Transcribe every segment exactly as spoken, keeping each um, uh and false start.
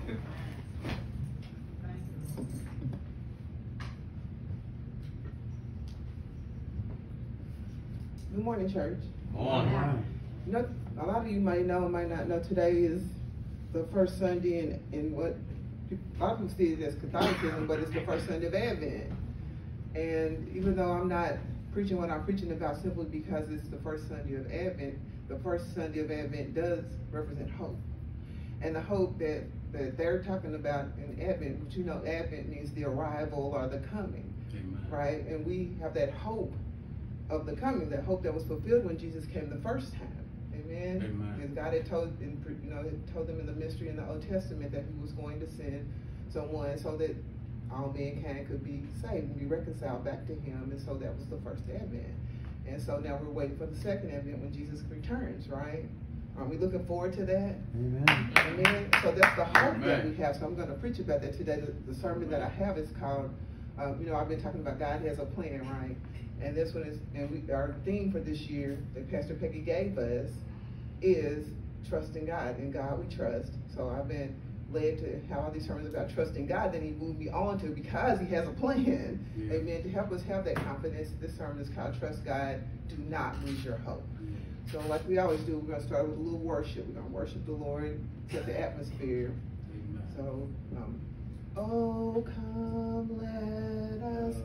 Good morning, church. Good morning. You know, a lot of you might know, might not know, today is the first Sunday in, in what a lot of people see it as Catholicism, but it's the first Sunday of Advent. And even though I'm not preaching what I'm preaching about simply because it's the first Sunday of Advent, the first Sunday of Advent does represent hope. And the hope that, that they're talking about in Advent, which you know Advent means the arrival or the coming. Amen. Right? And we have that hope of the coming, that hope that was fulfilled when Jesus came the first time. Amen. Amen. Because God had told, in, you know, had told them in the mystery in the Old Testament that He was going to send someone so that all mankind could be saved and be reconciled back to Him. And so that was the first Advent. And so now we're waiting for the second Advent when Jesus returns, right? Aren't we looking forward to that? Amen. Amen. So that's the hope Amen. that we have. So I'm going to preach about that today. The, the sermon that I have is called, um, you know, I've been talking about God has a plan, right? And this one is, and we, our theme for this year that Pastor Peggy gave us is trusting God. In God we trust. So I've been led to have all these sermons about trusting God. Then He moved me on to because He has a plan. Yeah. Amen. To help us have that confidence. This sermon is called Trust God. Do not lose your hope. Yeah. So like we always do, we're going to start with a little worship. We're going to worship the Lord, set the atmosphere. Amen. So, um, oh, come, let us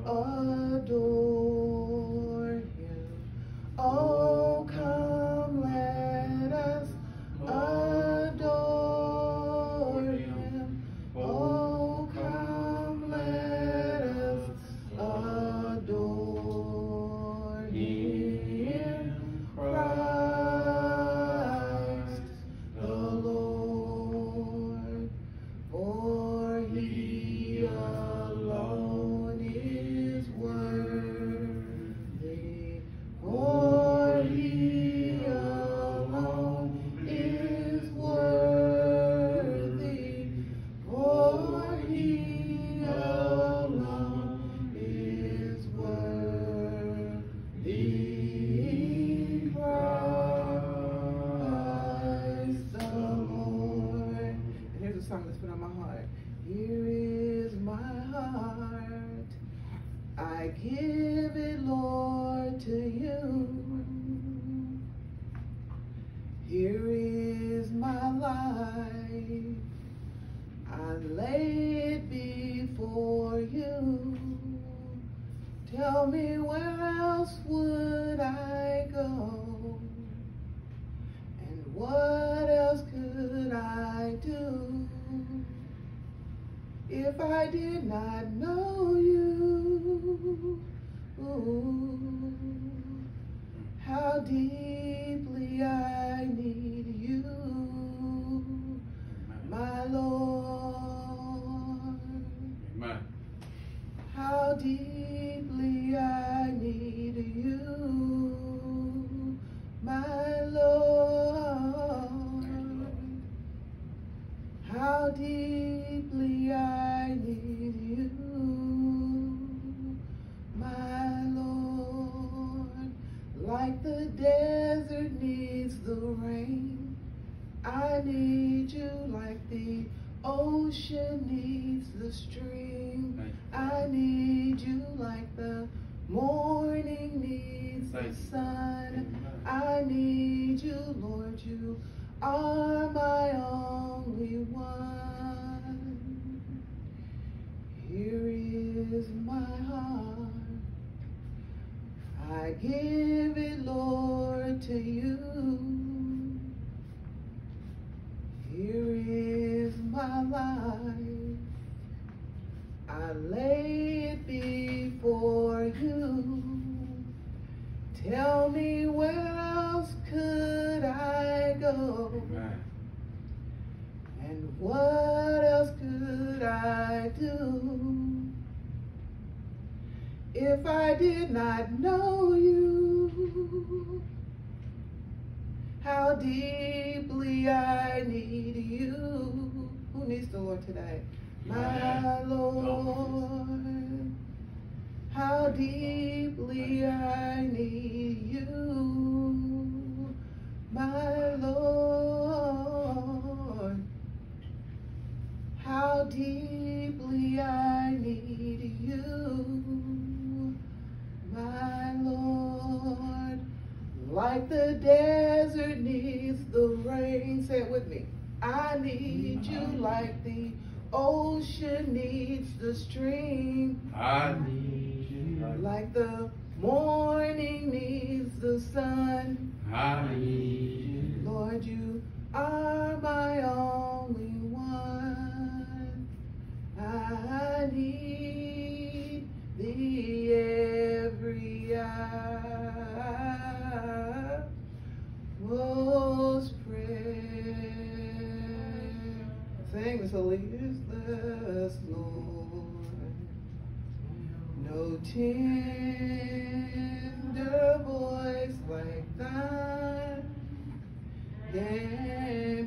adore Him. Oh, come, let us adore Him. Oh, come, let us adore Him. Christ the Lord, for He alone is worthy, for He alone is worthy, for He alone is worthy. Christ the Lord. And here's a song that's put on my heart. Here is my heart, I give it, Lord, to you. Here is my life, I lay it before you. Tell me where else would I go, and what else could I do if I did not know you? Ooh, how deeply I need you, my Lord. Amen. How deeply I need you, my Lord. How deeply I need you, my Lord. Like the desert needs the rain, I need you. Like the ocean needs the stream, I need you. Like the morning needs the sun, I need you, Lord. You are my only one. Here is my heart, I give it, Lord, to you. Here is my life, I lay it before you. Tell me where else could I go? Amen. And what else could I do if I did not know you? How deeply I need you. Who needs the Lord today? My Lord. How deeply I need you, my Lord. deeply I need you, my Lord. Like the desert needs the rain. Say it with me. I need you like the ocean needs the stream. I need you like, Like the morning needs the sun. I need you. Lord, you are my only one. I need thee every hour. Most prayer. Sing this, is Lord. No tender voice like thine can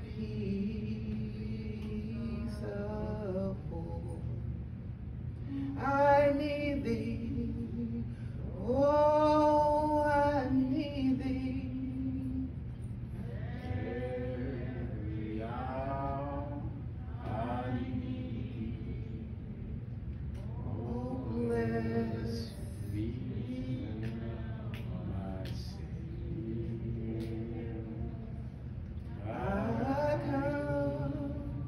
peace afford. I need thee, oh, I need thee. Every hour I need thee. Oh, bless Be my Savior. I come.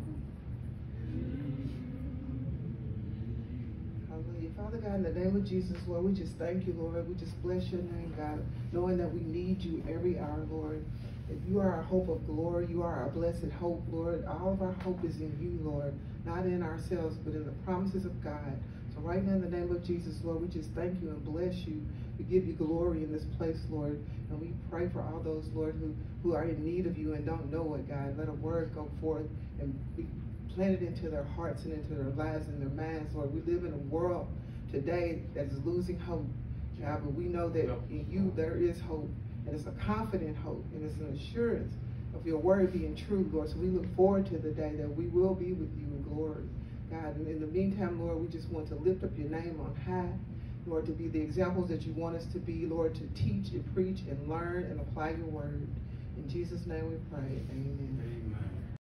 Hallelujah. Father God, in the name of Jesus, Lord, we just thank you, Lord. We just bless your name, God, knowing that we need you every hour, Lord. If you are our hope of glory, you are our blessed hope, Lord. All of our hope is in you, Lord, not in ourselves, but in the promises of God. So right now, in the name of Jesus, Lord, we just thank you and bless you. We give you glory in this place, Lord. And we pray for all those, Lord, who, who are in need of you and don't know it, God. Let a word go forth and be planted into their hearts and into their lives and their minds, Lord. We live in a world today that is losing hope, God, but we know that in you there is hope. And it's a confident hope, and it's an assurance of your word being true, Lord. So we look forward to the day that we will be with you in glory, God. And in the meantime, Lord, we just want to lift up your name on high, Lord, to be the examples that you want us to be, Lord, to teach and preach and learn and apply your word. In Jesus' name we pray. Amen. Amen.